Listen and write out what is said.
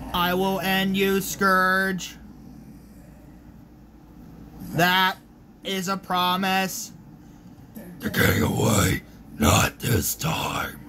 I will end you, Scourge. That is a promise. They're getting away. Not this time.